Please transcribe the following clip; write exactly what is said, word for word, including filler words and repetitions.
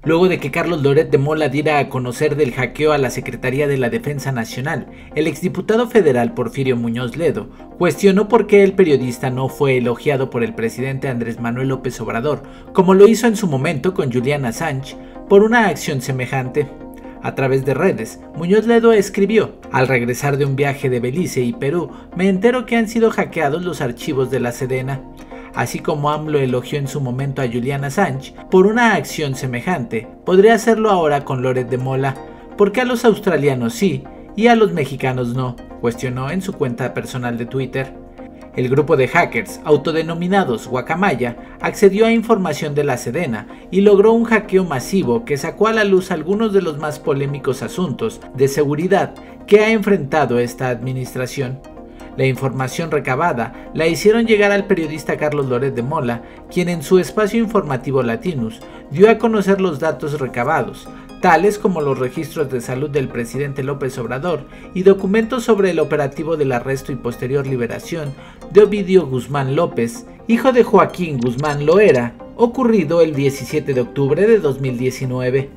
Luego de que Carlos Loret de Mola diera a conocer del hackeo a la Secretaría de la Defensa Nacional, el exdiputado federal Porfirio Muñoz Ledo cuestionó por qué el periodista no fue elogiado por el presidente Andrés Manuel López Obrador, como lo hizo en su momento con Julian Assange, por una acción semejante. A través de redes, Muñoz Ledo escribió: al regresar de un viaje de Belice y Perú, me entero que han sido hackeados los archivos de la Sedena. Así como AMLO elogió en su momento a Julian Assange por una acción semejante, podría hacerlo ahora con Loret de Mola. ¿Por qué a los australianos sí y a los mexicanos no?, cuestionó en su cuenta personal de Twitter. El grupo de hackers, autodenominados Guacamaya, accedió a información de la Sedena y logró un hackeo masivo que sacó a la luz algunos de los más polémicos asuntos de seguridad que ha enfrentado esta administración. La información recabada la hicieron llegar al periodista Carlos Loret de Mola, quien en su espacio informativo Latinus dio a conocer los datos recabados, tales como los registros de salud del presidente López Obrador y documentos sobre el operativo del arresto y posterior liberación de Ovidio Guzmán López, hijo de Joaquín Guzmán Loera, ocurrido el diecisiete de octubre de dos mil diecinueve.